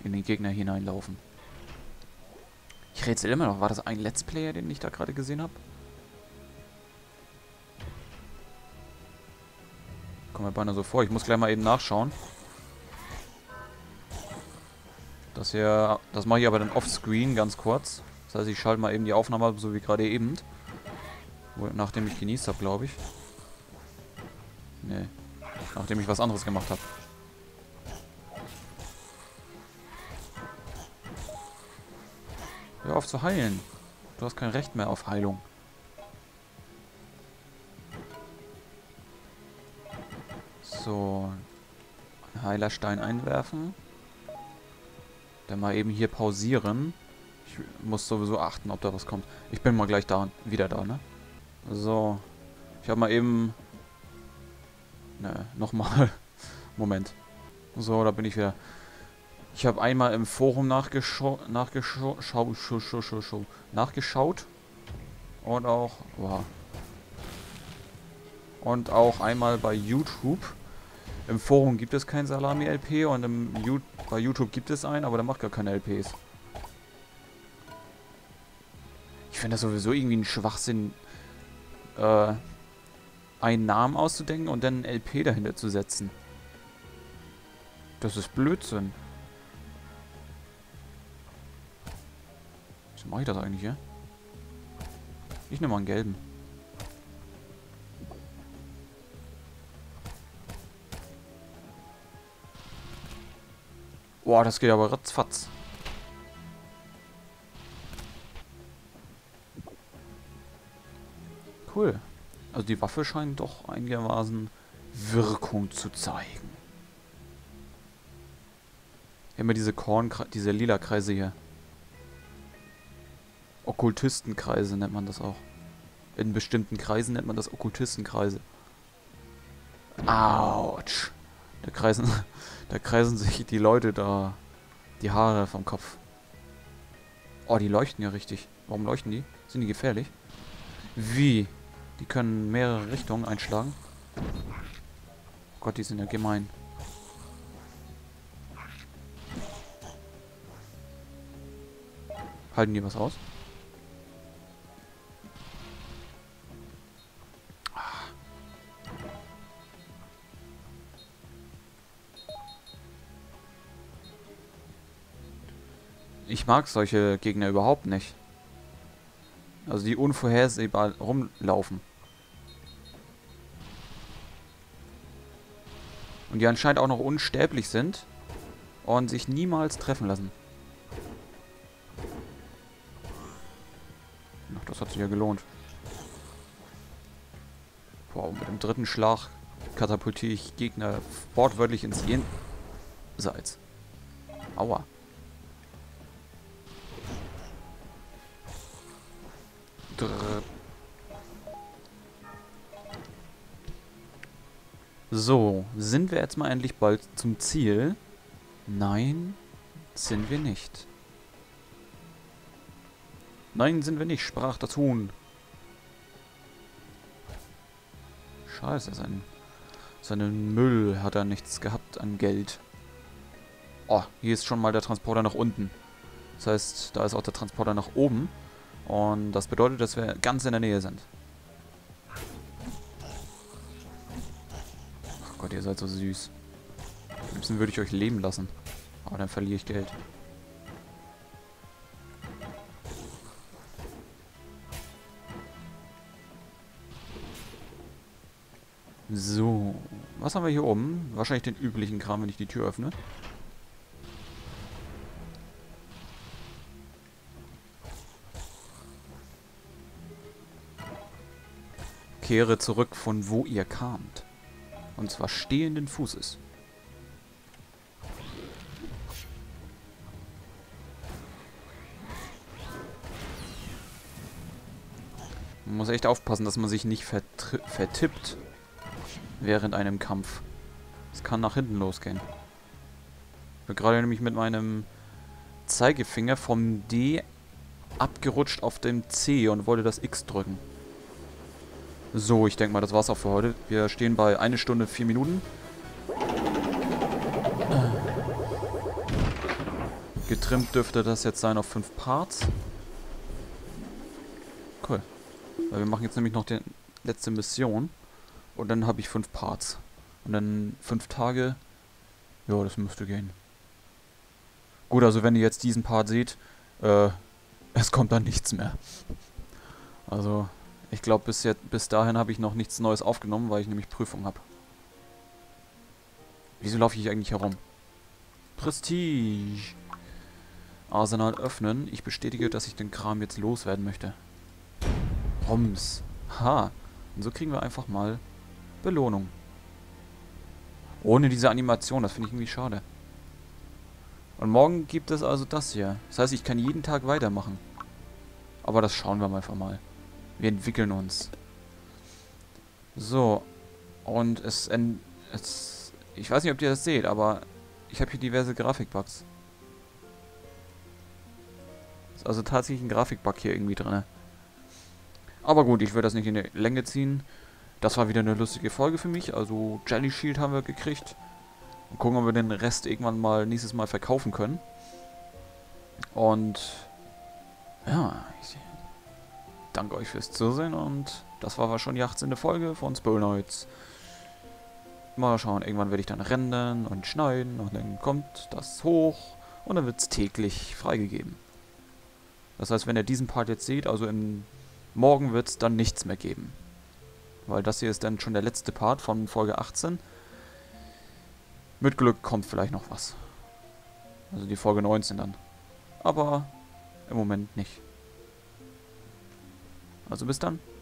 in den Gegner hineinlaufen. Ich rätsel immer noch, war das ein Let's Player, den ich da gerade gesehen habe? Kommt mir beinahe so vor. Ich muss gleich mal eben nachschauen. Das hier, das mache ich aber dann offscreen, ganz kurz. Das heißt, ich schalte mal eben die Aufnahme ab, so wie gerade eben. Nachdem ich genießt habe, glaube ich. Nee. Nachdem ich was anderes gemacht habe. Hör auf zu heilen. Du hast kein Recht mehr auf Heilung. So. Heilerstein einwerfen. Dann mal eben hier pausieren. Ich muss sowieso achten, ob da was kommt. Ich bin mal gleich da, wieder da, ne? So. Ich habe mal eben... Ne, nochmal. Moment. So, da bin ich wieder. Ich habe einmal im Forum nachgeschaut. Und auch... Wow. Und auch einmal bei YouTube. Im Forum gibt es kein Salami-LP und bei YouTube gibt es einen, aber der macht gar keine LPs. Ich finde das sowieso irgendwie ein Schwachsinn, einen Namen auszudenken und dann ein LP dahinter zu setzen. Das ist Blödsinn. Wie mache ich das eigentlich hier? Ich nehme mal einen gelben. Boah, das geht aber ratzfatz. Cool. Also die Waffe scheint doch einigermaßen Wirkung zu zeigen. Immer diese diese lila Kreise hier. Okkultistenkreise nennt man das auch. In bestimmten Kreisen nennt man das Okkultistenkreise. Autsch. Da kreisen sich die Leute da die Haare vom Kopf. Oh, die leuchten ja richtig. Warum leuchten die? Sind die gefährlich? Wie? Die können mehrere Richtungen einschlagen. Oh Gott, die sind ja gemein. Halten die was aus? Ich mag solche Gegner überhaupt nicht. Also die unvorhersehbar rumlaufen. Und die anscheinend auch noch unsterblich sind. Und sich niemals treffen lassen. Ach, das hat sich ja gelohnt. Wow, mit dem dritten Schlag katapultiere ich Gegner wortwörtlich ins Jenseits. Aua. So, sind wir jetzt mal endlich bald zum Ziel? Nein, sind wir nicht. Nein, sind wir nicht, sprach das Huhn. Scheiße, seinen Müll hat er nichts gehabt an Geld. Oh, hier ist schon mal der Transporter nach unten. Das heißt, da ist auch der Transporter nach oben. Und das bedeutet, dass wir ganz in der Nähe sind. Ach Gott, ihr seid so süß. Am liebsten würde ich euch leben lassen. Aber dann verliere ich Geld. So. Was haben wir hier oben? Wahrscheinlich den üblichen Kram, wenn ich die Tür öffne. Kehre zurück, von wo ihr kamt. Und zwar stehenden Fußes. Man muss echt aufpassen, dass man sich nicht vertippt während einem Kampf. Es kann nach hinten losgehen. Ich bin gerade nämlich mit meinem Zeigefinger vom D abgerutscht auf dem C und wollte das X drücken. So, ich denke mal, das war's auch für heute. Wir stehen bei 1 Stunde 4 Minuten. Getrimmt dürfte das jetzt sein auf 5 Parts. Cool. Weil wir machen jetzt nämlich noch die letzte Mission. Und dann habe ich 5 Parts. Und dann 5 Tage. Ja, das müsste gehen. Gut, also wenn ihr jetzt diesen Part seht, es kommt dann nichts mehr. Also, ich glaube, bis dahin habe ich noch nichts Neues aufgenommen, weil ich nämlich Prüfung habe. Wieso laufe ich eigentlich herum? Prestige. Arsenal öffnen. Ich bestätige, dass ich den Kram jetzt loswerden möchte. Roms. Ha. Und so kriegen wir einfach mal Belohnung. Ohne diese Animation, das finde ich irgendwie schade. Und morgen gibt es also das hier. Das heißt, ich kann jeden Tag weitermachen. Aber das schauen wir einfach mal. Wir entwickeln uns. So. Und ich weiß nicht, ob ihr das seht, aber ich habe hier diverse Grafikbugs. Ist also tatsächlich ein Grafikbug hier irgendwie drin. Aber gut, ich will das nicht in die Länge ziehen. Das war wieder eine lustige Folge für mich. Also Jelly Shield haben wir gekriegt. Und gucken, ob wir den Rest irgendwann mal nächstes Mal verkaufen können. Und ja, ich danke euch fürs Zusehen und das war schon die 18. Folge von Spoilnoids. Mal schauen, irgendwann werde ich dann rendern und schneiden und dann kommt das hoch und dann wird es täglich freigegeben. Das heißt, wenn ihr diesen Part jetzt seht, also morgen wird es dann nichts mehr geben. Weil das hier ist dann schon der letzte Part von Folge 18. Mit Glück kommt vielleicht noch was. Also die Folge 19 dann. Aber im Moment nicht. Also bis dann.